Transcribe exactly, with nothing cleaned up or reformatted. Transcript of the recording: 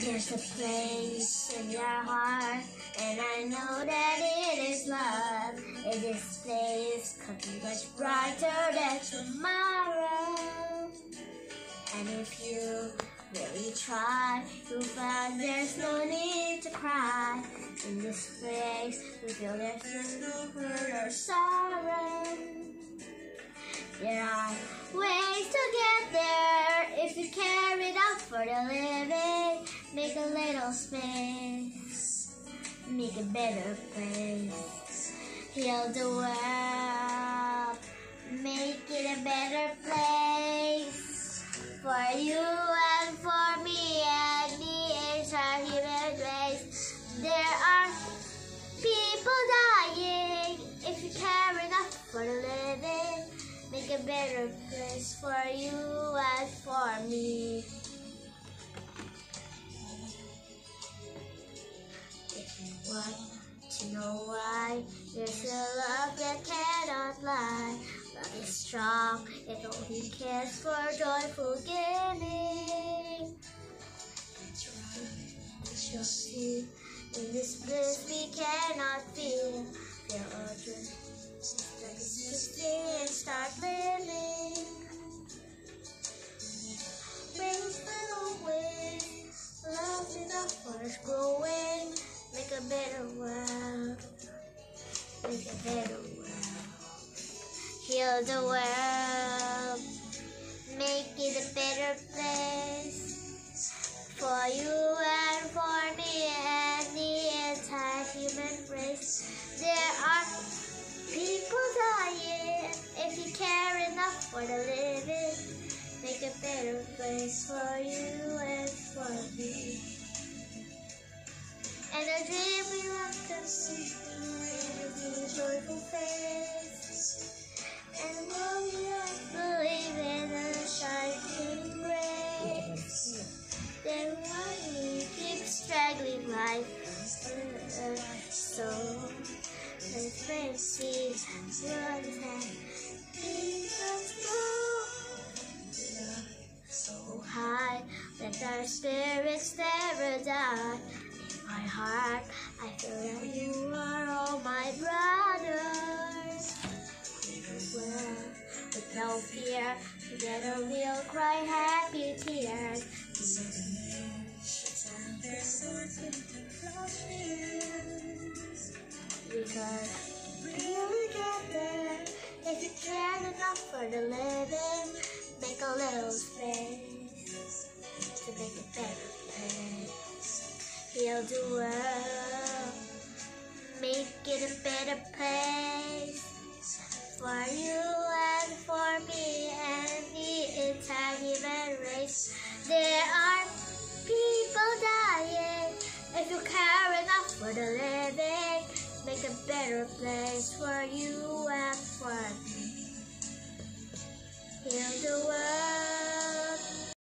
There's a place in your heart, and I know that it is love. And this place could be much brighter than tomorrow. And if you really try, you'll find there's no need to cry. In this place, we feel there's no hurt or sorrow. There are ways to get there if you care enough for the living. Make a little space, make a better place. Heal the world, make it a better place for you and for me and the entire human race. There are people dying if you care enough for the living. Make a better place for you and for me. If you want to know why, there's a love that cannot lie. Love is strong, it only cares for joyful giving. You'll see, in this bliss we cannot feel. Feel our dreams. And start living. Wings little wings, love enough for us growing. Make a better world, make a better world. Heal the world, make it a better place for you and for me and the entire human race. There are people dying if you care enough for the living. Make a better place for you and for me. And a dream we love to see in a joyful face. And one we love believe in a shining grace. Then one we keep straggling life so. Let's face it, one time, Jesus so high, let our spirits never die. In my heart, I feel that you are all my brothers. Well, with no fear, together we'll cry happy tears. Because we'll get there if you care enough for the living. Make a little space to make a better place. Heal the world, make it a better place for you and for me and the entire human race. There are people dying if you care enough for the living. Make a better place for you and for me. Heal the world.